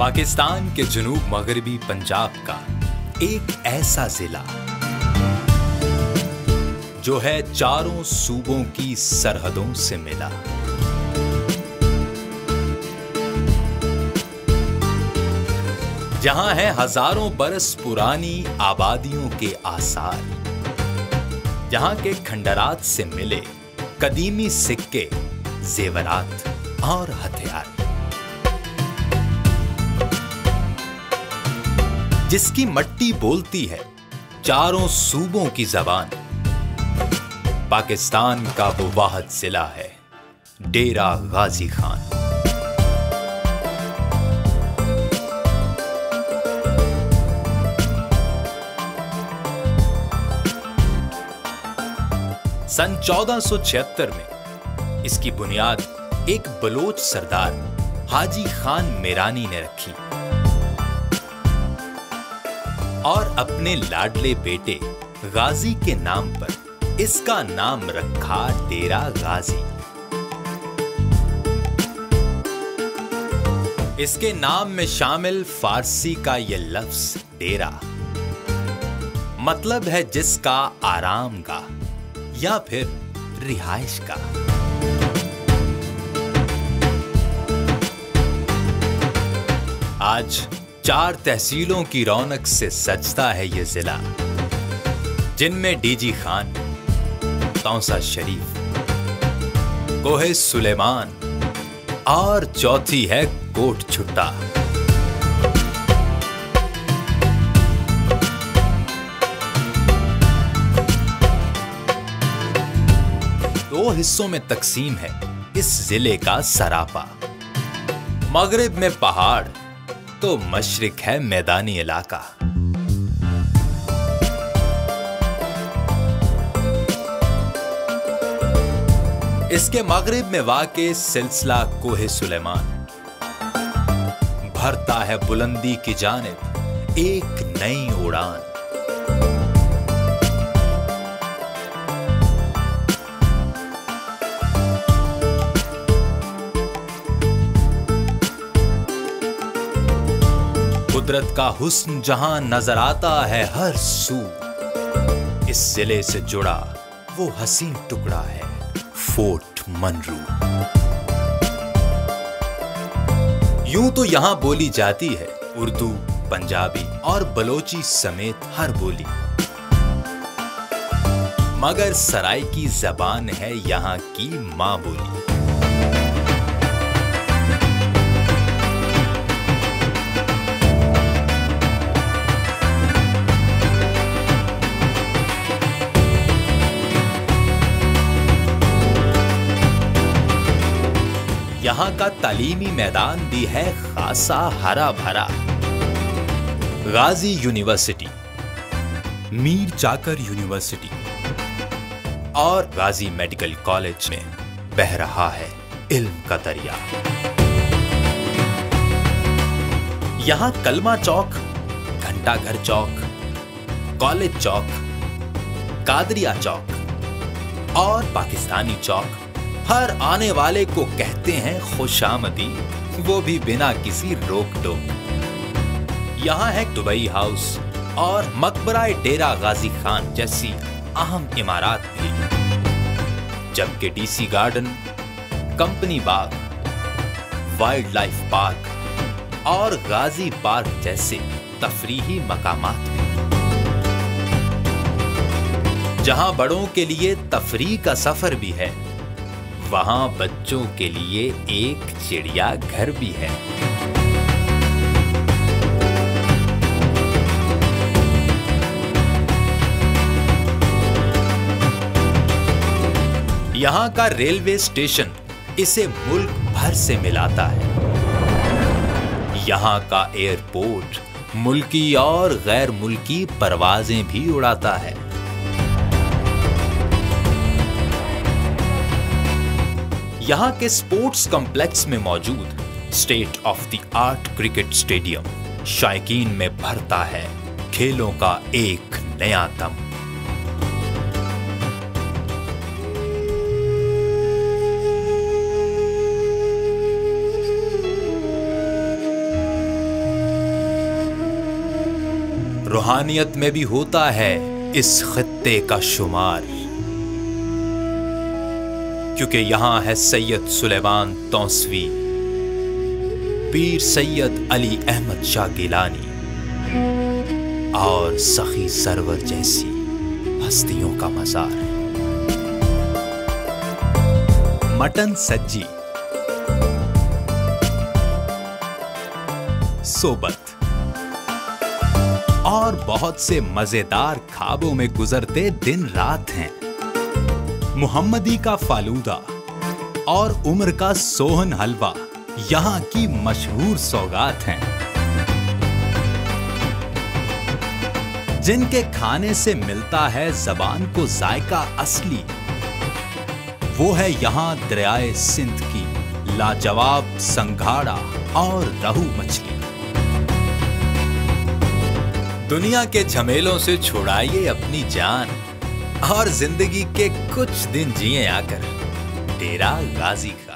पाकिस्तान के जुनूब मगरबी पंजाब का एक ऐसा जिला जो है चारों सूबों की सरहदों से मिला। जहां है हजारों बरस पुरानी आबादियों के आसार, जहां के खंडरात से मिले कदीमी सिक्के, जेवरात और हथियार, जिसकी मट्टी बोलती है चारों सूबों की जबान। पाकिस्तान का वो वाहिद जिला है डेरा गाजी खान। सन 1476 में इसकी बुनियाद एक बलोच सरदार हाजी खान मेरानी ने रखी और अपने लाडले बेटे गाजी के नाम पर इसका नाम रखा डेरा गाजी। इसके नाम में शामिल फारसी का यह लफ्ज डेरा मतलब है जिसका आराम का या फिर रिहाइश का। आज 4 तहसीलों की रौनक से सजता है ये जिला, जिनमें डीजी खान, तौसा शरीफ, कोहे सुलेमान और चौथी है कोट छुट्टा। दो हिस्सों में तकसीम है इस जिले का सरापा। मगरिब में पहाड़ तो मशरिक है मैदानी इलाका। इसके मगरिब में वाक़े सिलसिला कोहे सुलेमान भरता है बुलंदी की जानिब एक नई उड़ान। कुदरत का हुस्न जहां नजर आता है हर सू, इस जिले से जुड़ा वो हसीन टुकड़ा है फोर्ट मनरू। यूं तो यहां बोली जाती है उर्दू, पंजाबी और बलोची समेत हर बोली, मगर सराइकी जबान है यहां की मां बोली। यहां का तालीमी मैदान भी है खासा हरा भरा। गाजी यूनिवर्सिटी, मीर जाकर यूनिवर्सिटी और गाजी मेडिकल कॉलेज में बह रहा है इल्म का दरिया। यहां कलमा चौक, घंटाघर चौक, कॉलेज चौक, कादरिया चौक और पाकिस्तानी चौक हर आने वाले को कहते हैं खुशामदी, वो भी बिना किसी रोक टोक। यहाँ है दुबई हाउस और मकबरा डेरा गाजी खान जैसी अहम इमारत भी, जबकि डीसी गार्डन, कंपनी बाग, वाइल्ड लाइफ पार्क और गाजी पार्क जैसे तफरीही मकामात भी। जहां बड़ों के लिए तफरीह का सफर भी है, वहां बच्चों के लिए एक चिड़िया घर भी है। यहां का रेलवे स्टेशन इसे मुल्क भर से मिलाता है। यहां का एयरपोर्ट मुल्की और गैर मुल्की परवाजें भी उड़ाता है। यहां के स्पोर्ट्स कॉम्प्लेक्स में मौजूद state of the art cricket stadium शायकीन में भरता है खेलों का एक नया दम। रूहानियत में भी होता है इस खित्ते का शुमार, क्योंकि यहां है सैयद सुलेमान तौसवी, पीर सैयद अली अहमद शाह गिलानी और सखी सरवर जैसी हस्तियों का मजार। मटन सज्जी, सोबत और बहुत से मजेदार ख्वाबों में गुजरते दिन रात हैं। मुहम्मदी का फालूदा और उम्र का सोहन हलवा यहां की मशहूर सौगात हैं। जिनके खाने से मिलता है जबान को जायका असली, वो है यहां दरियाए सिंध की लाजवाब संघाड़ा और रहू मछली। दुनिया के झमेलों से छुड़ाइए अपनी जान और जिंदगी के कुछ दिन जिए आकर डेरा गाजी खान।